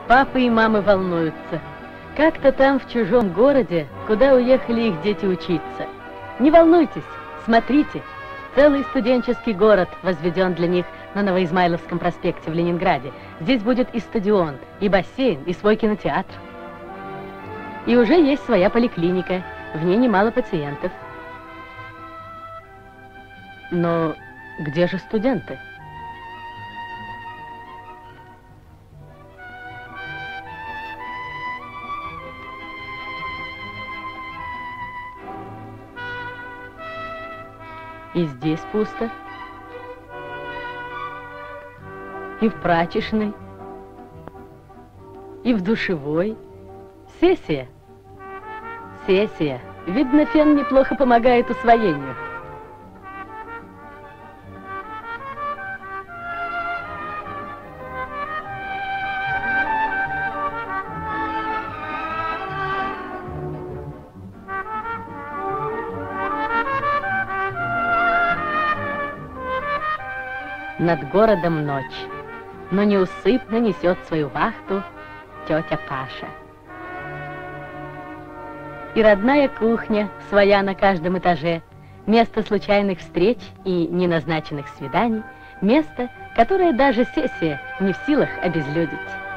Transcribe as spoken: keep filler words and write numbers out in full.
Папы и мамы волнуются. Как-то там, в чужом городе, куда уехали их дети учиться. Не волнуйтесь, смотрите. Целый студенческий город возведен для них на Новоизмайловском проспекте в Ленинграде. Здесь будет и стадион, и бассейн, и свой кинотеатр. И уже есть своя поликлиника, в ней немало пациентов. Но где же студенты? И здесь пусто. И в прачечной, и в душевой. Сессия. Сессия. Видно, фен неплохо помогает усвоению. Над городом ночь, но неусыпно несет свою вахту тетя Паша. И родная кухня своя на каждом этаже, место случайных встреч и неназначенных свиданий, место, которое даже сессия не в силах обезлюдить.